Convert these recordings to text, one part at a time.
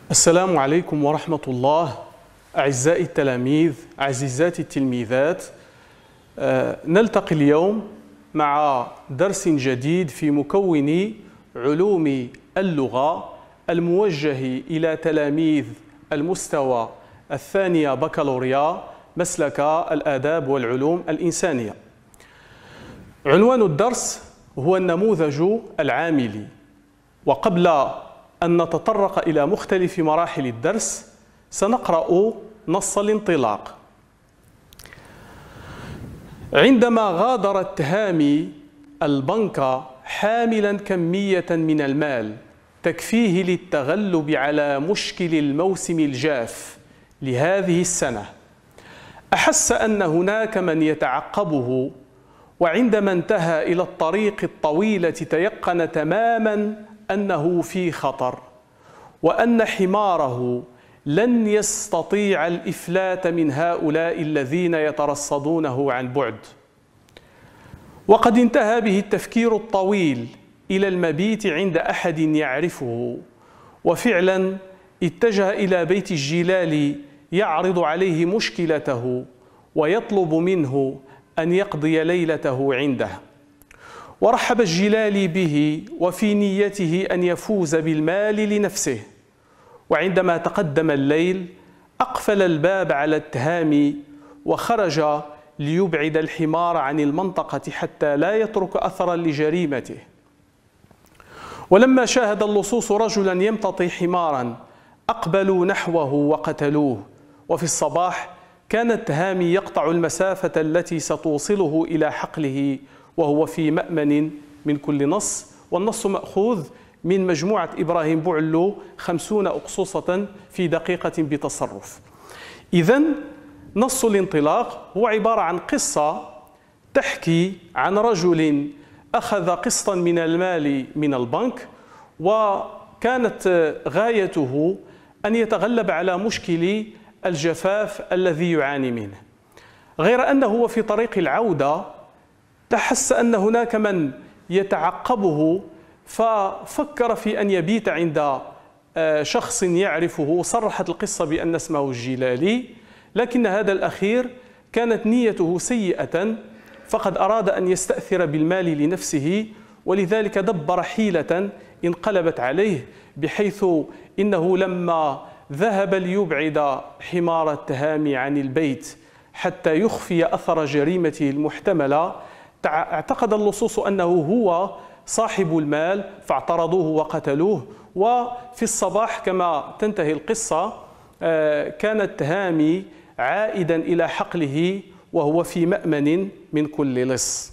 السلام عليكم ورحمة الله. أعزائي التلاميذ، عزيزاتي التلميذات، نلتقي اليوم مع درس جديد في مكون علوم اللغة الموجه إلى تلاميذ المستوى الثانية بكالوريا مسلك الآداب والعلوم الإنسانية. عنوان الدرس هو النموذج العاملي. وقبل أن نتطرق إلى مختلف مراحل الدرس سنقرأ نص الانطلاق. عندما غادر التهامي البنك حاملا كمية من المال تكفيه للتغلب على مشكل الموسم الجاف لهذه السنة، أحس أن هناك من يتعقبه، وعندما انتهى إلى الطريق الطويلة تيقن تماما أنه في خطر، وأن حماره لن يستطيع الإفلات من هؤلاء الذين يترصدونه عن بعد. وقد انتهى به التفكير الطويل إلى المبيت عند أحد يعرفه، وفعلا اتجه إلى بيت الجلال يعرض عليه مشكلته ويطلب منه أن يقضي ليلته عنده. ورحب الجلال به وفي نيته أن يفوز بالمال لنفسه. وعندما تقدم الليل أقفل الباب على التهامي وخرج ليبعد الحمار عن المنطقة حتى لا يترك أثرا لجريمته. ولما شاهد اللصوص رجلا يمتطي حمارا أقبلوا نحوه وقتلوه. وفي الصباح كان التهامي يقطع المسافة التي ستوصله إلى حقله وهو في مأمن من كل نص. والنص مأخوذ من مجموعة إبراهيم بوعلو 50 أقصوصة في دقيقة بتصرف. إذن نص الانطلاق هو عبارة عن قصة تحكي عن رجل أخذ قسطا من المال من البنك، وكانت غايته أن يتغلب على مشكل الجفاف الذي يعاني منه. غير أنه وفي طريق العودة تحس أن هناك من يتعقبه، ففكر في أن يبيت عند شخص يعرفه. صرحت القصة بأن اسمه الجلالي، لكن هذا الأخير كانت نيته سيئة، فقد أراد أن يستأثر بالمال لنفسه، ولذلك دبر حيلة انقلبت عليه، بحيث إنه لما ذهب ليبعد حمار التهامي عن البيت حتى يخفي أثر جريمته المحتملة، اعتقد اللصوص أنه هو صاحب المال فاعترضوه وقتلوه. وفي الصباح كما تنتهي القصة كان التهامي عائدا إلى حقله وهو في مأمن من كل لص.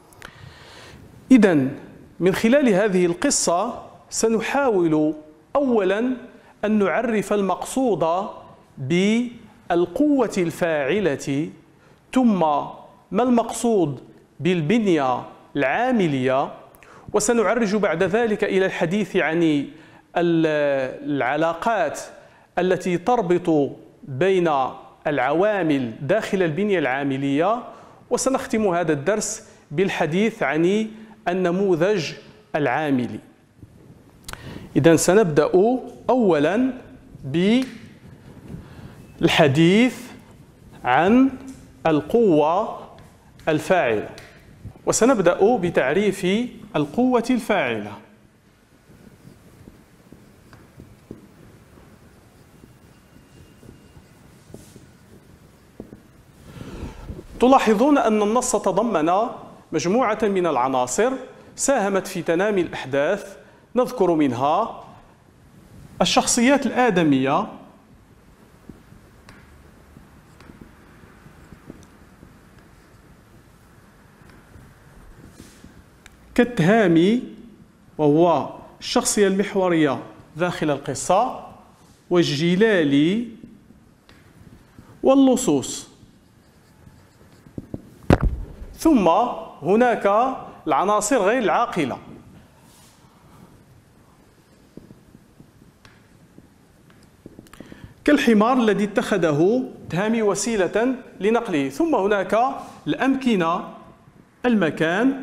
إذن من خلال هذه القصة سنحاول أولا أن نعرف المقصود بالقوة الفاعلة، ثم ما المقصود بالبنية العاملية، وسنعرج بعد ذلك إلى الحديث عن العلاقات التي تربط بين العوامل داخل البنية العاملية، وسنختم هذا الدرس بالحديث عن النموذج العاملي. إذن سنبدأ أولا بالحديث عن القوة الفاعلة، وسنبدأ بتعريف القوة الفاعلة. تلاحظون أن النص تضمن مجموعة من العناصر ساهمت في تنامي الأحداث. نذكر منها الشخصيات الآدمية، كالتهامي وهو الشخصية المحورية داخل القصة، والجلالي، واللصوص. ثم هناك العناصر غير العاقلة، كالحمار الذي اتخذه تهامي وسيلة لنقله. ثم هناك الأمكنة، المكان،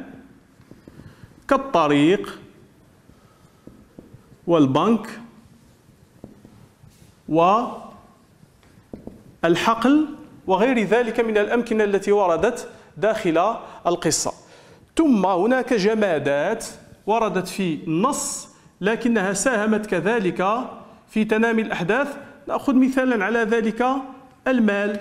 كالطريق والبنك والحقل وغير ذلك من الأمكنة التي وردت داخل القصة. ثم هناك جمادات وردت في النص لكنها ساهمت كذلك في تنامي الأحداث. نأخذ مثالا على ذلك المال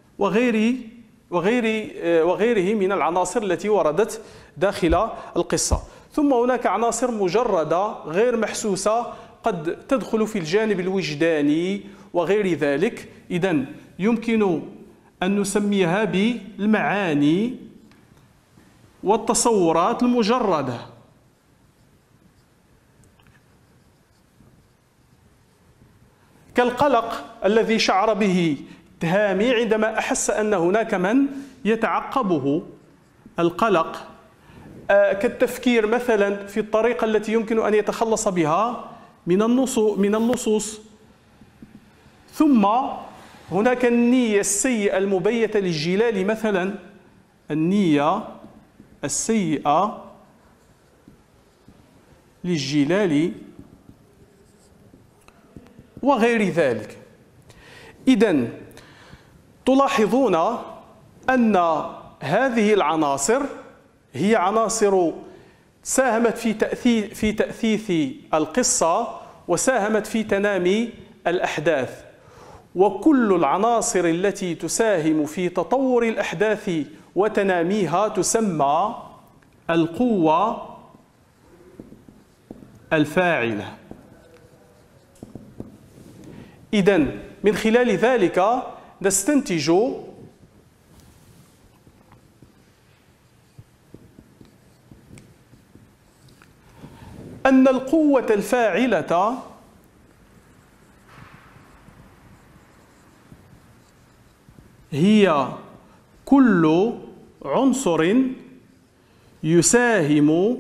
وغيره من العناصر التي وردت داخل القصة. ثم هناك عناصر مجردة غير محسوسة قد تدخل في الجانب الوجداني وغير ذلك. إذن يمكن أن نسميها بالمعاني والتصورات المجردة. كالقلق الذي شعر به التهامي عندما أحس أن هناك من يتعقبه. القلق كالتفكير مثلا في الطريقة التي يمكن أن يتخلص بها من اللصوص. ثم هناك النية السيئة المبيتة للجلال مثلا، النية السيئة للجلال وغير ذلك. إذن تلاحظون أن هذه العناصر هي عناصر ساهمت في تأثيث القصة وساهمت في تنامي الأحداث. وكل العناصر التي تساهم في تطور الأحداث وتناميها تسمى القوة الفاعلة. إذن من خلال ذلك نستنتج أن القوة الفاعلة هي كل عنصر يساهم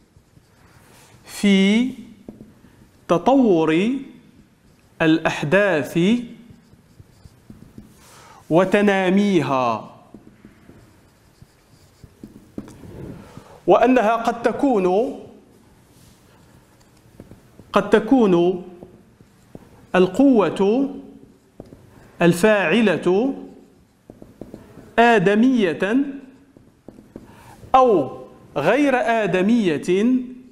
في تطور الأحداث وتناميها، وأنها قد تكون القوة الفاعلة آدمية أو غير آدمية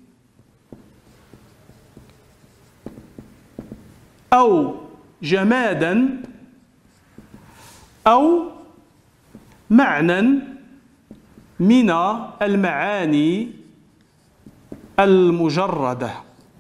أو جمادا أو معنى من المعاني المجردة.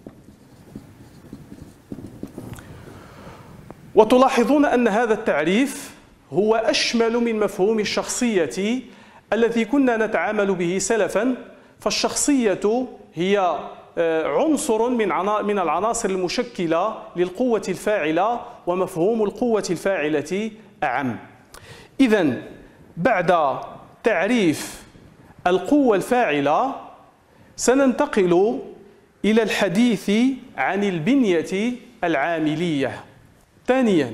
وتلاحظون أن هذا التعريف هو أشمل من مفهوم الشخصية الذي كنا نتعامل به سلفا. فالشخصية هي عنصر من العناصر المشكلة للقوة الفاعلة، ومفهوم القوة الفاعلة أعم. إذن بعد تعريف القوة الفاعلة سننتقل إلى الحديث عن البنية العاملية. ثانيا،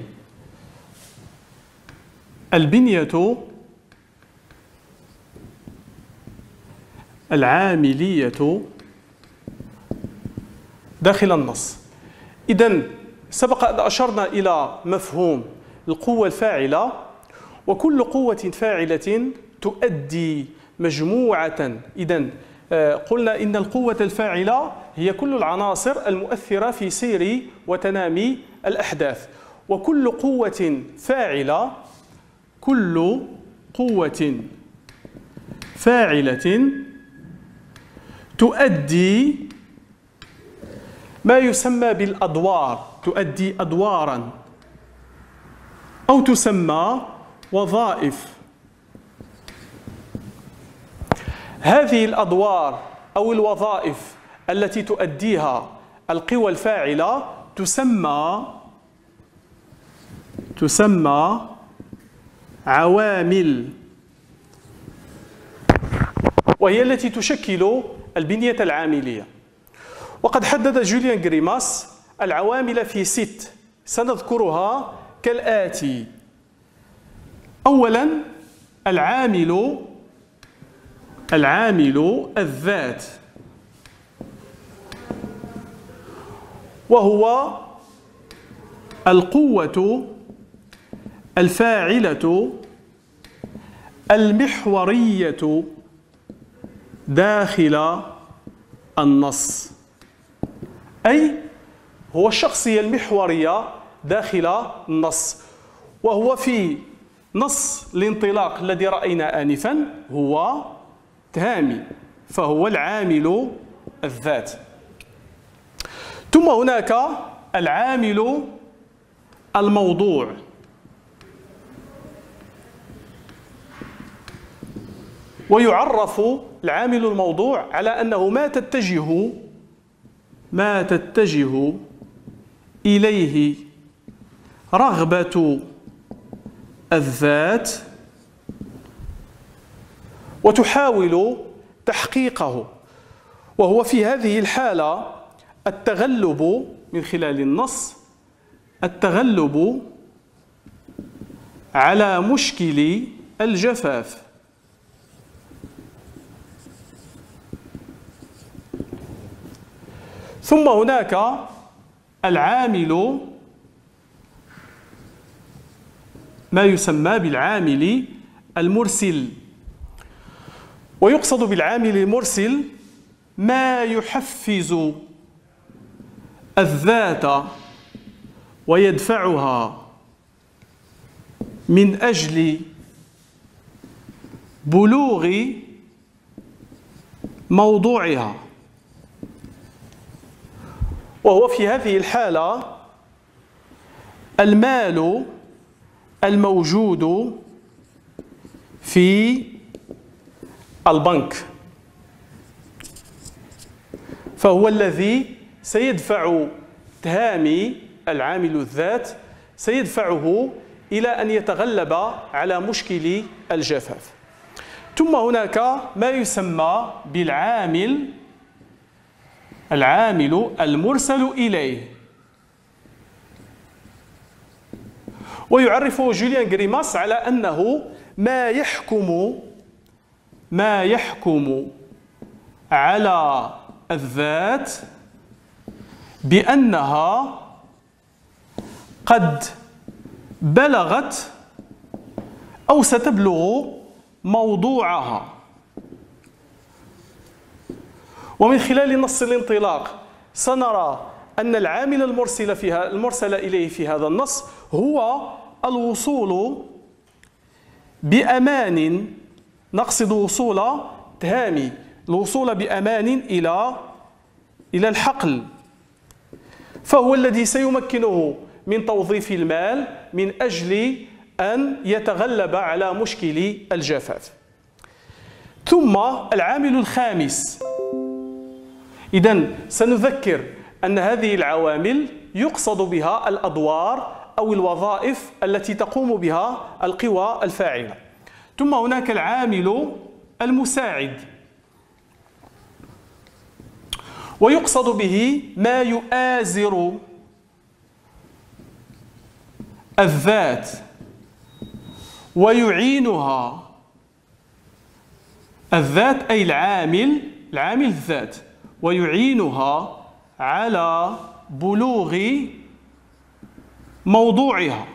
البنية العاملية داخل النص. إذن سبق أن أشرنا إلى مفهوم القوة الفاعلة، وكل قوة فاعلة تؤدي مجموعة. إذن قلنا إن القوة الفاعلة هي كل العناصر المؤثرة في سير وتنامي الأحداث. وكل قوة فاعلة تؤدي ما يسمى بالأدوار، تؤدي أدوارا أو تسمى وظائف. هذه الأدوار أو الوظائف التي تؤديها القوى الفاعلة تسمى عوامل، وهي التي تشكل البنية العاملية. وقد حدد جوليان غريماس العوامل في 6 سنذكرها كالآتي. أولا، العامل الذات، وهو القوة الفاعلة المحورية داخل النص، أي هو الشخصية المحورية داخل النص، وهو في نص الانطلاق الذي رأينا آنفا هو تهامي، فهو العامل الذات. ثم هناك العامل الموضوع، ويعرف العامل الموضوع على أنه ما تتجه إليه رغبة الذات وتحاول تحقيقه، وهو في هذه الحالة التغلب من خلال النص، التغلب على مشكل الجفاف. ثم هناك العامل ما يسمى بالعامل المرسل، ويقصد بالعامل المرسل ما يحفز الذات ويدفعها من أجل بلوغ موضوعها، وهو في هذه الحالة المال الموجود في البنك، فهو الذي سيدفع تهامي العامل الذات، سيدفعه إلى أن يتغلب على مشكل الجفاف. ثم هناك ما يسمى بالعامل المرسل إليه، ويعرفه جوليان غريماس على أنه ما يحكم على الذات بأنها قد بلغت أو ستبلغ موضوعها. ومن خلال نص الانطلاق سنرى أن العامل المرسل إليه في هذا النص هو الوصول بأمان، نقصد وصول تهامي، الوصول بأمان إلى الحقل، فهو الذي سيمكنه من توظيف المال من أجل أن يتغلب على مشكل الجفاف. ثم العامل الخامس، إذن سنذكر أن هذه العوامل يقصد بها الأدوار أو الوظائف التي تقوم بها القوى الفاعلة. ثم هناك العامل المساعد، ويقصد به ما يؤازر الذات ويعينها، الذات أي العامل الذات، ويعينها على بلوغ موضوعها.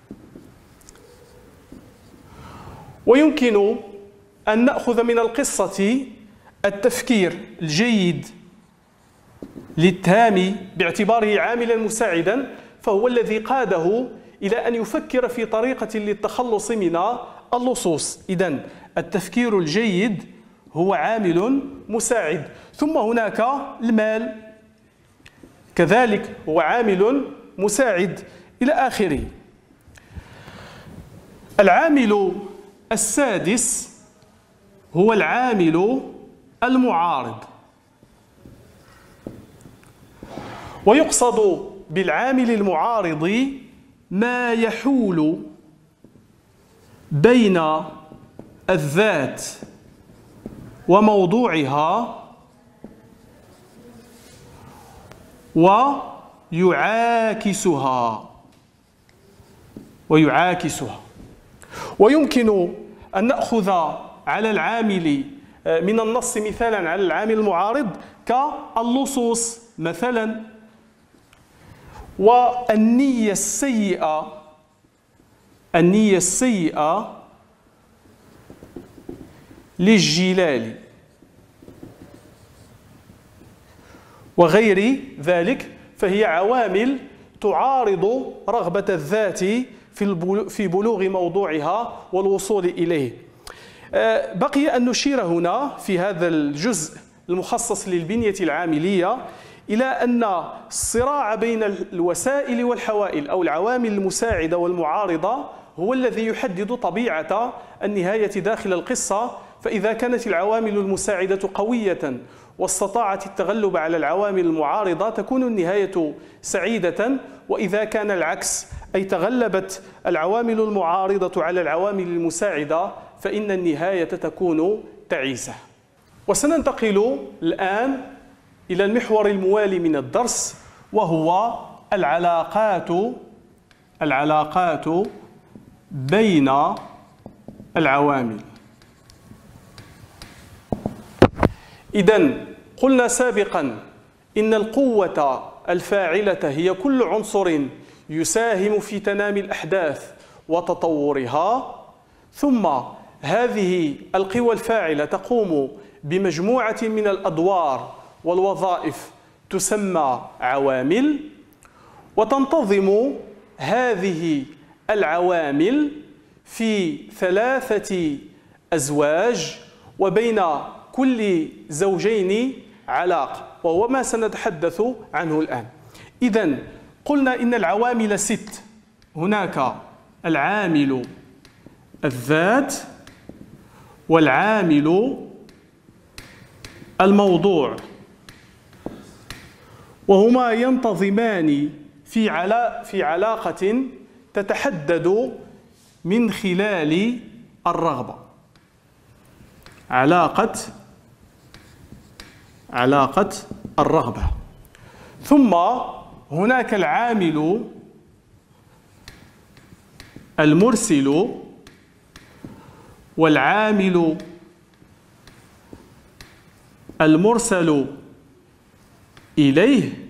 ويمكن أن نأخذ من القصة التفكير الجيد للتهامي باعتباره عاملا مساعدا، فهو الذي قاده إلى أن يفكر في طريقة للتخلص من اللصوص. إذن التفكير الجيد هو عامل مساعد. ثم هناك المال كذلك هو عامل مساعد إلى آخره. العامل السادس هو العامل المعارض، ويقصد بالعامل المعارض ما يحول بين الذات وموضوعها ويعاكسها. ويمكن أن نأخذ على العامل من النص مثالا على العامل المعارض كاللصوص مثلا، والنية السيئة، النية السيئة للجلال وغير ذلك، فهي عوامل تعارض رغبة الذات في بلوغ موضوعها والوصول إليه. بقي أن نشير هنا في هذا الجزء المخصص للبنية العاملية إلى أن الصراع بين الوسائل والحوائل أو العوامل المساعدة والمعارضة هو الذي يحدد طبيعة النهاية داخل القصة. فإذا كانت العوامل المساعدة قوية واستطاعت التغلب على العوامل المعارضة تكون النهاية سعيدة، وإذا كان العكس أي تغلبت العوامل المعارضة على العوامل المساعدة فإن النهاية تكون تعيسة. وسننتقل الآن إلى المحور الموالي من الدرس، وهو العلاقات بين العوامل. إذن قلنا سابقا إن القوة الفاعلة هي كل عنصر يساهم في تنامي الأحداث وتطورها، ثم هذه القوى الفاعلة تقوم بمجموعة من الأدوار والوظائف تسمى عوامل، وتنتظم هذه العوامل في 3 أزواج، وبين كل زوجين علاقة، وهو ما سنتحدث عنه الآن. إذن قلنا إن العوامل 6، هناك العامل الذات والعامل الموضوع، وهما ينتظمان في علاقة تتحدد من خلال الرغبة. علاقة الرغبة. ثم هناك العامل المرسل والعامل المرسل إليه،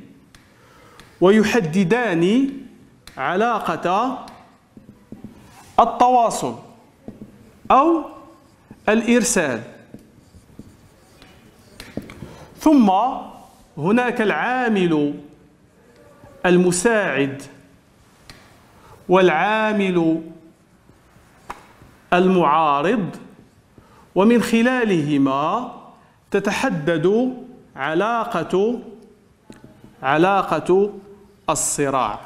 ويحددان علاقة التواصل أو الإرسال. ثم هناك العامل المساعد والعامل المعارض، ومن خلالهما تتحدد علاقة الصراع.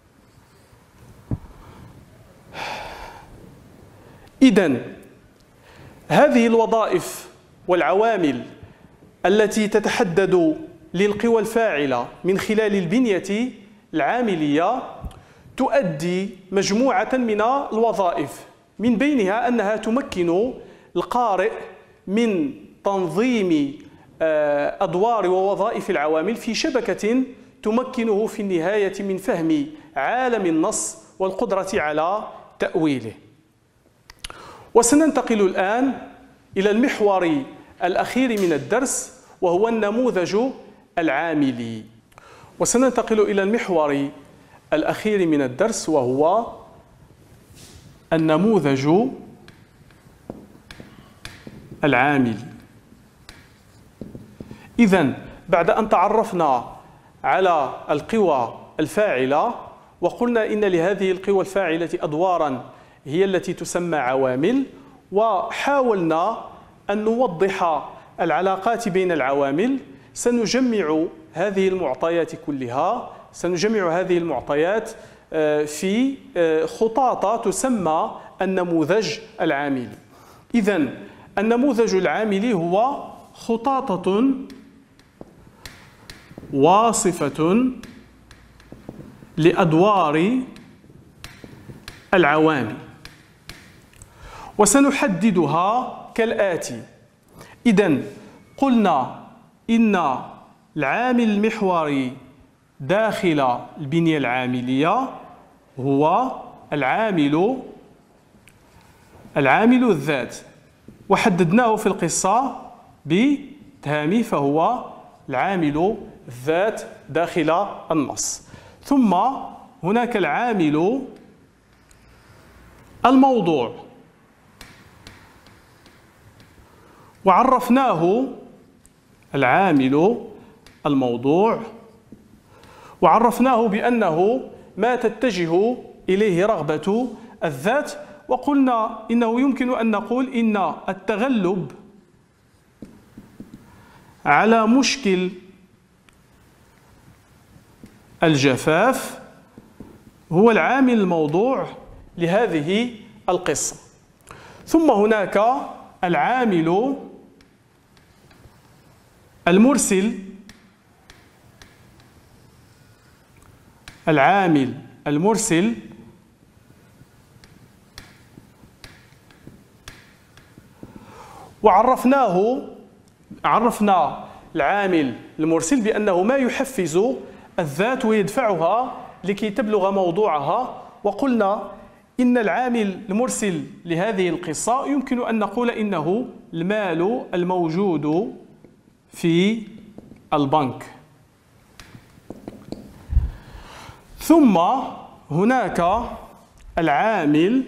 إذن هذه الوظائف والعوامل التي تتحدد للقوى الفاعلة من خلال البنية العاملية تؤدي مجموعة من الوظائف، من بينها أنها تمكن القارئ من تنظيم أدوار ووظائف العوامل في شبكة تمكنه في النهاية من فهم عالم النص والقدرة على تأويله. وسننتقل الآن إلى المحور الأخير من الدرس، وهو النموذج العاملي. وسننتقل إلى المحور الأخير من الدرس، وهو النموذج العاملي. إذن بعد أن تعرفنا على القوى الفاعلة وقلنا إن لهذه القوى الفاعلة أدوارا هي التي تسمى عوامل، وحاولنا أن نوضح العلاقات بين العوامل، سنجمع هذه المعطيات كلها، سنجمع هذه المعطيات في خطاطة تسمى النموذج العاملي. إذن النموذج العاملي هو خطاطة واصفة لأدوار العوامل، وسنحددها كالآتي. إذن قلنا إن العامل المحوري داخل البنية العاملية هو العامل الذات، وحددناه في القصة بتهامي، فهو العامل الذات داخل النص. ثم هناك العامل الموضوع، وعرفناه العامل الموضوع وعرفناه بأنه ما تتجه إليه رغبة الذات، وقلنا إنه يمكن أن نقول إن التغلب على مشكل الجفاف هو العامل الموضوع لهذه القصة. ثم هناك العامل المرسل، العامل المرسل عرفنا العامل المرسل بأنه ما يحفز الذات ويدفعها لكي تبلغ موضوعها، وقلنا إن العامل المرسل لهذه القصة يمكن أن نقول إنه المال الموجود في البنك. ثم هناك العامل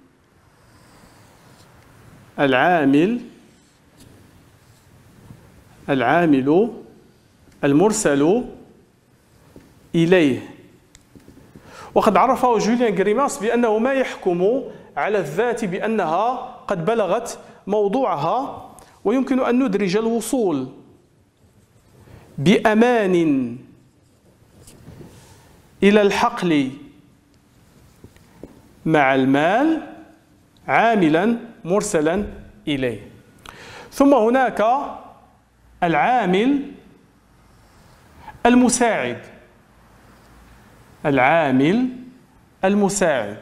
المرسل إليه، وقد عرفه جوليان غريماس بأنه ما يحكم على الذات بأنها قد بلغت موضوعها، ويمكن أن ندرج الوصول بأمان إلى الحقل مع المال عاملا مرسلا إليه. ثم هناك العامل المساعد، العامل المساعد،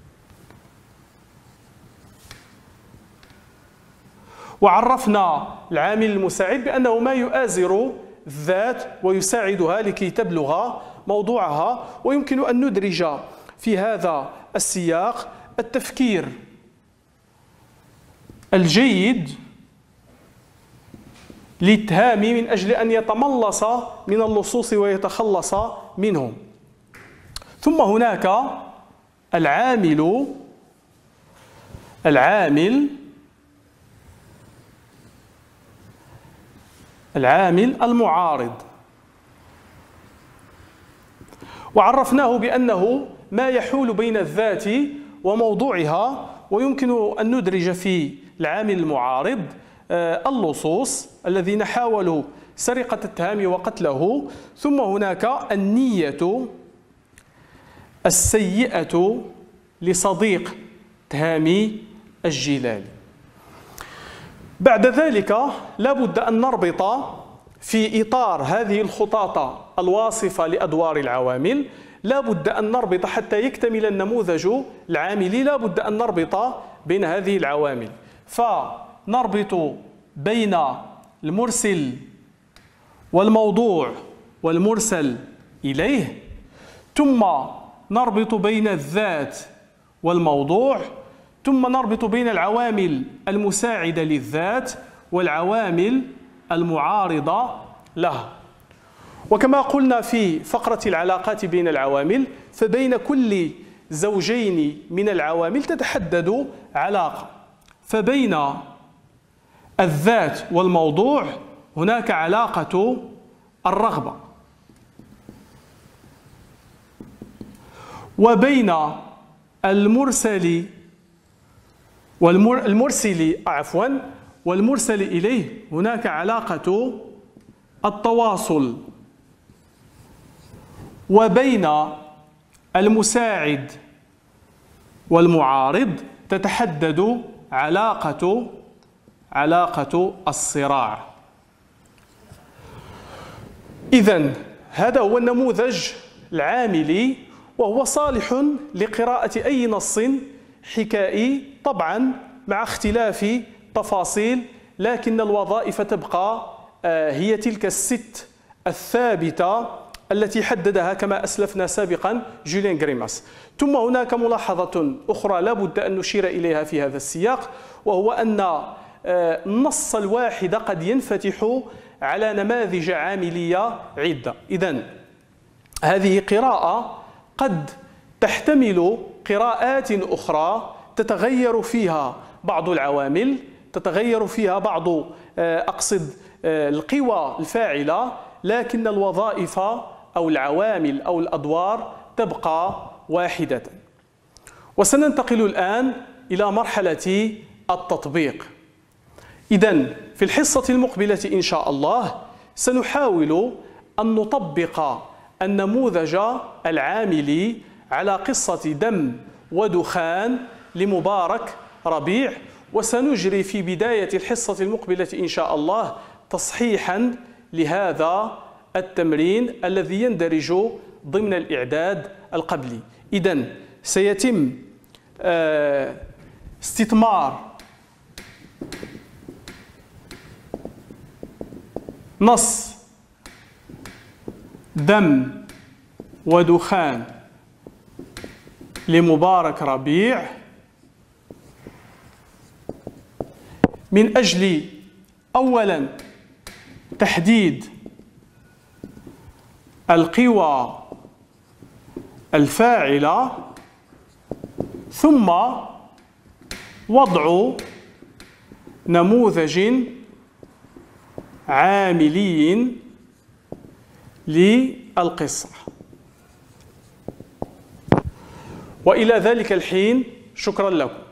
وعرفنا العامل المساعد بأنه ما يؤازر الذات ويساعدها لكي تبلغ موضوعها، ويمكن أن ندرج في هذا السياق التفكير الجيد للاتهام من أجل أن يتملص من اللصوص ويتخلص منهم. ثم هناك العامل المعارض، وعرفناه بأنه ما يحول بين الذات وموضوعها، ويمكن أن ندرج في العامل المعارض اللصوص الذين حاولوا سرقة التهامي وقتله. ثم هناك النية السيئة لصديق تهامي الجلالي. بعد ذلك لا بد أن نربط في إطار هذه الخطاطة الواصفة لأدوار العوامل، لا بد أن نربط حتى يكتمل النموذج العاملي، لا بد أن نربط بين هذه العوامل، فنربط بين المرسل والموضوع والمرسل إليه، ثم نربط بين الذات والموضوع، ثم نربط بين العوامل المساعدة للذات والعوامل المعارضة لها. وكما قلنا في فقرة العلاقات بين العوامل، فبين كل زوجين من العوامل تتحدد علاقة، فبين الذات والموضوع هناك علاقة الرغبة، وبين المرسل والمرسل إليه هناك علاقة التواصل، وبين المساعد والمعارض تتحدد علاقة الصراع. إذن هذا هو النموذج العاملي، وهو صالح لقراءة أي نص حكائي، طبعا مع اختلاف تفاصيل، لكن الوظائف تبقى هي تلك الست الثابتة التي حددها كما أسلفنا سابقا جوليان غريماس. ثم هناك ملاحظة أخرى لا بد أن نشير إليها في هذا السياق، وهو أن النص الواحد قد ينفتح على نماذج عاملية عدة. إذن هذه قراءة قد تحتمل قراءات أخرى تتغير فيها بعض العوامل، تتغير فيها بعض القوى الفاعلة، لكن الوظائف أو العوامل أو الأدوار تبقى واحدة. وسننتقل الآن إلى مرحلة التطبيق. إذن في الحصة المقبلة إن شاء الله سنحاول أن نطبق النموذج العاملي على قصة دم ودخان لمبارك ربيع، وسنجري في بداية الحصة المقبلة إن شاء الله تصحيحا لهذا التمرين الذي يندرج ضمن الإعداد القبلي. إذن سيتم استثمار نص دم ودخان لمبارك ربيع من أجل أولا تحديد القوى الفاعلة، ثم وضع نموذج عاملي للقصة. وإلى ذلك الحين شكرا لكم.